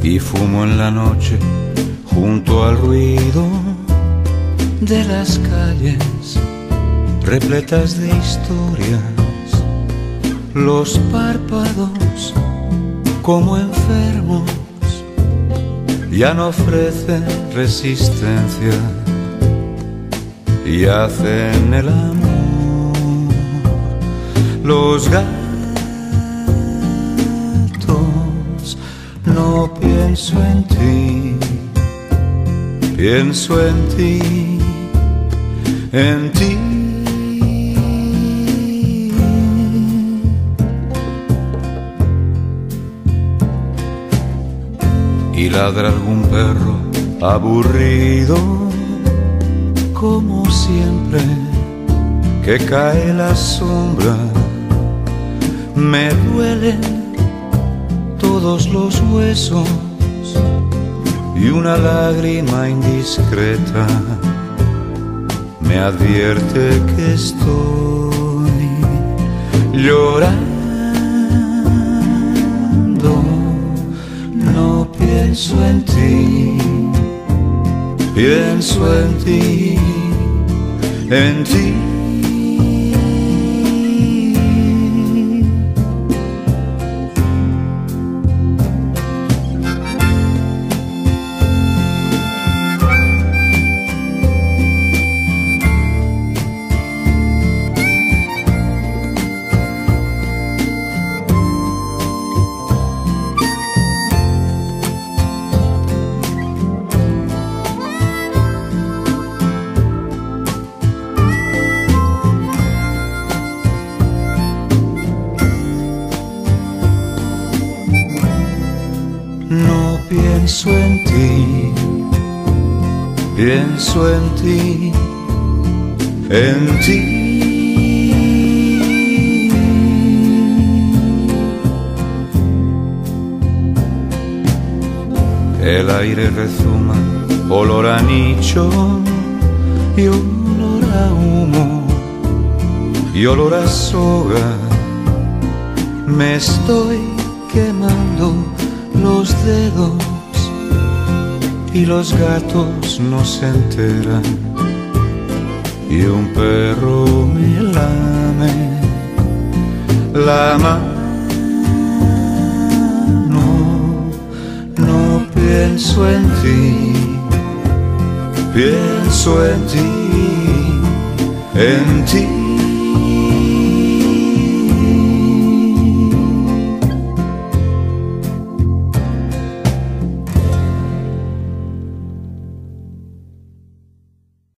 y fumo en la noche junto al ruido de las calles repletas de historias, los párpados como enfermos ya no ofrecen resistencia y hacen el amor. Los gatos, no pienso en ti, pienso en ti, en ti. Y ladra algún perro aburrido, como siempre que cae la sombra. Me duelen todos los huesos y una lágrima indiscreta me advierte que estoy llorando. No pienso en ti, pienso en ti, en ti. No pienso en ti, pienso en ti, en ti. El aire rezuma, olor a nicho y olor a humo y olor a soga. Me estoy quemando los dedos y los gatos no se enteran y un perro me lame la mano. No pienso en ti, pienso en ti, en ti.